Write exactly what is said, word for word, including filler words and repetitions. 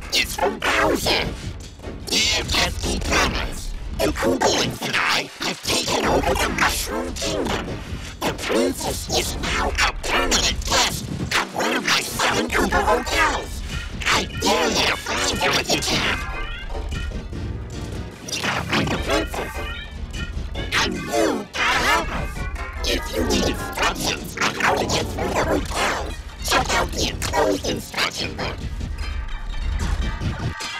It's from Bowser. Dear Pesky Promise, the Koopalings and I have taken over the Mushroom Kingdom. The princess is now a permanent guest at one of my seven Koopa hotels. I dare you to find her if you can. We gotta find the princess. And you gotta help us. If you need instructions on how to get through the hotel, check out the enclosed instruction book.